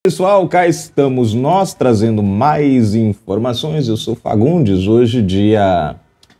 Pessoal, cá estamos nós trazendo mais informações. Eu sou Fagundes, hoje dia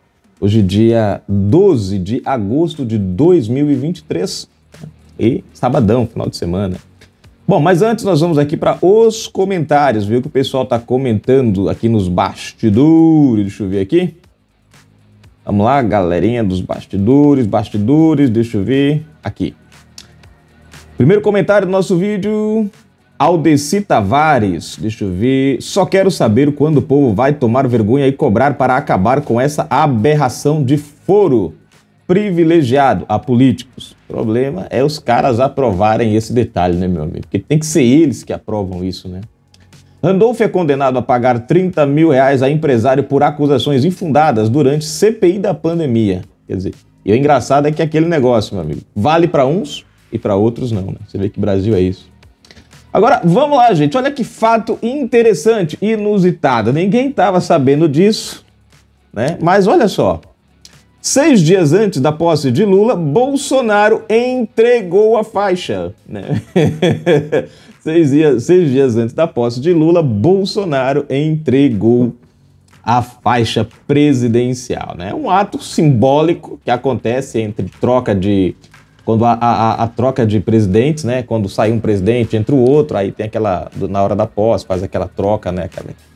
12 de agosto de 2023 e sabadão, final de semana. Bom, mas antes nós vamos aqui para os comentários, viu que o pessoal está comentando aqui nos bastidores, deixa eu ver aqui. Vamos lá, galerinha dos bastidores, deixa eu ver aqui. Primeiro comentário do nosso vídeo, Aldeci Tavares, deixa eu ver. Só quero saber quando o povo vai tomar vergonha e cobrar para acabar com essa aberração de foro privilegiado a políticos. O problema é os caras aprovarem esse detalhe, né, meu amigo? Porque tem que ser eles que aprovam isso, né? Randolph é condenado a pagar R$30 mil a empresário por acusações infundadas durante CPI da pandemia. Quer dizer, e o engraçado é que aquele negócio, meu amigo, vale para uns e para outros não, né? Você vê que Brasil é isso. Agora, vamos lá, gente. Olha que fato interessante, inusitado. Ninguém estava sabendo disso, né? Mas olha só. 6 dias antes da posse de Lula, Bolsonaro entregou a faixa, né? 6 dias antes da posse de Lula, Bolsonaro entregou a faixa presidencial, né? Um ato simbólico que acontece entre troca de... Quando a troca de presidentes, né? Quando sai um presidente, entra o outro, aí tem aquela... Na hora da posse, faz aquela troca, né?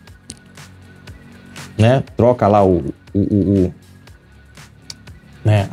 Troca lá né?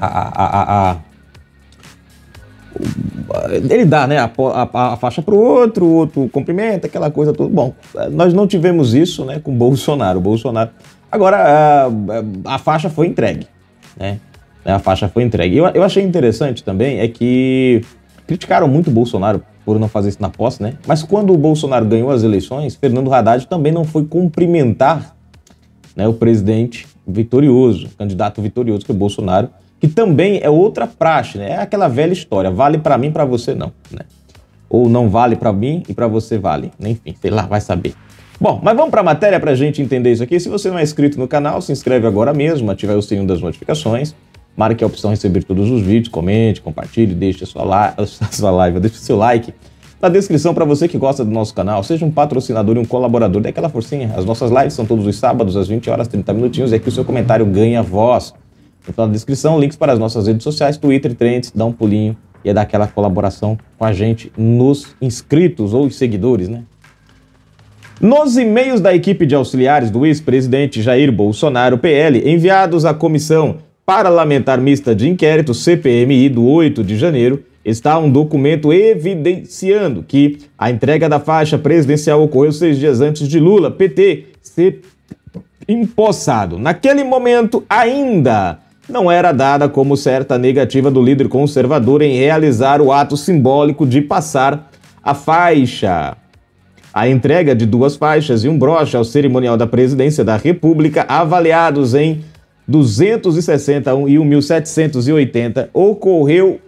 Ele dá, né, a faixa para o outro cumprimenta, aquela coisa toda. Bom, nós não tivemos isso, né, com Bolsonaro. Agora, a faixa foi entregue, né? A faixa foi entregue. Eu achei interessante também é que criticaram muito o Bolsonaro por não fazer isso na posse, né? Mas quando o Bolsonaro ganhou as eleições, Fernando Haddad também não foi cumprimentar, né, o presidente vitorioso, candidato vitorioso, que é o Bolsonaro, que também é outra praxe, né? É aquela velha história, vale pra mim, pra você não, né? Ou não vale pra mim e pra você vale. Enfim, sei lá, vai saber. Bom, mas vamos pra matéria pra gente entender isso aqui. Se você não é inscrito no canal, se inscreve agora mesmo, ative o sininho das notificações, marque a opção receber todos os vídeos, comente, compartilhe, deixe a sua live, deixe o seu like. Na descrição para você que gosta do nosso canal, seja um patrocinador e um colaborador, dê aquela forcinha. As nossas lives são todos os sábados, às 20 horas, 30 minutinhos, e aqui o seu comentário ganha voz. Então na descrição, links para as nossas redes sociais, Twitter, Trends, dá um pulinho e dá aquela colaboração com a gente nos inscritos ou seguidores, né? Nos e-mails da equipe de auxiliares do ex-presidente Jair Bolsonaro, PL, enviados à Comissão Parlamentar Mista de Inquérito, CPMI, do 8 de janeiro, está um documento evidenciando que a entrega da faixa presidencial ocorreu 6 dias antes de Lula, PT, ser empossado. Naquele momento, ainda não era dada como certa negativa do líder conservador em realizar o ato simbólico de passar a faixa. A entrega de 2 faixas e um broche ao cerimonial da presidência da República, avaliados em 261 e 1.780, ocorreu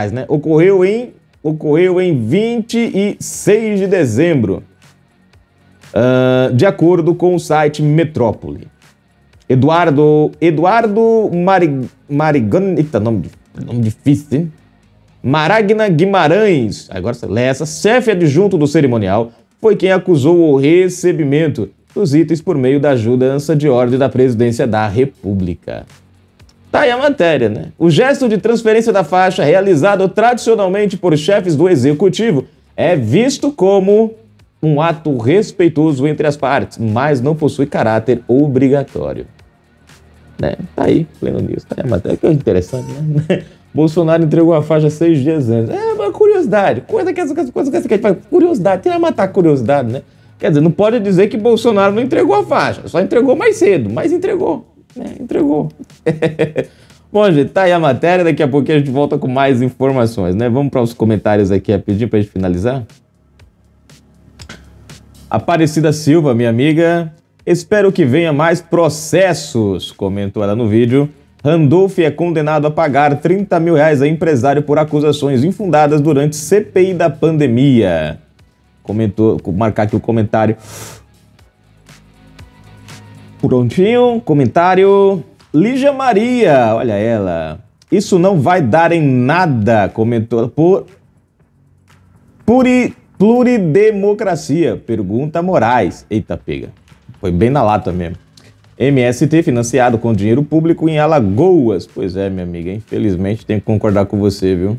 em 26 de dezembro, de acordo com o site Metrópole. Eduardo nome difícil, hein? Maragna Guimarães, agora Lessa, chefe adjunto do cerimonial, foi quem acusou o recebimento dos itens por meio da ajudança de ordem da presidência da República. Tá aí a matéria, né? O gesto de transferência da faixa, realizado tradicionalmente por chefes do executivo, é visto como um ato respeitoso entre as partes, mas não possui caráter obrigatório. Né? Tá aí, pleno news. Tá aí a matéria, que é interessante, né? Bolsonaro entregou a faixa 6 dias antes. É uma curiosidade, coisa que a gente faz. Curiosidade, tem que matar a curiosidade, né? Quer dizer, não pode dizer que Bolsonaro não entregou a faixa, só entregou mais cedo, mas entregou. Entregou. Bom, gente, tá aí a matéria, daqui a pouquinho a gente volta com mais informações, né? Vamos para os comentários aqui rapidinho pra gente finalizar. Aparecida Silva, minha amiga, espero que venha mais processos, comentou ela no vídeo. Randolph é condenado a pagar R$30 mil a empresário por acusações infundadas durante CPI da pandemia. Comentou, marcar aqui o comentário. Prontinho, comentário. Lígia Maria, olha ela. Isso não vai dar em nada, comentou Pluridemocracia, pergunta Moraes. Eita, pega. Foi bem na lata mesmo. MST financiado com dinheiro público em Alagoas. Pois é, minha amiga, infelizmente tenho que concordar com você, viu?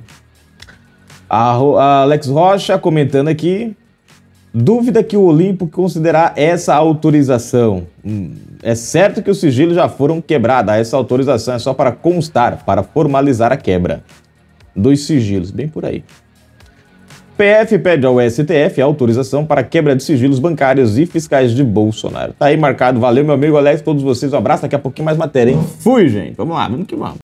A Alex Rocha comentando aqui. Dúvida que o Olimpo considerar essa autorização. É certo que os sigilos já foram quebrados. Essa autorização é só para constar, para formalizar a quebra dos sigilos. Bem por aí. PF pede ao STF a autorização para quebra de sigilos bancários e fiscais de Bolsonaro. Tá aí marcado. Valeu, meu amigo Alex, todos vocês. Um abraço. Daqui a pouquinho mais matéria, hein? Fui, gente. Vamos lá, vamos que vamos.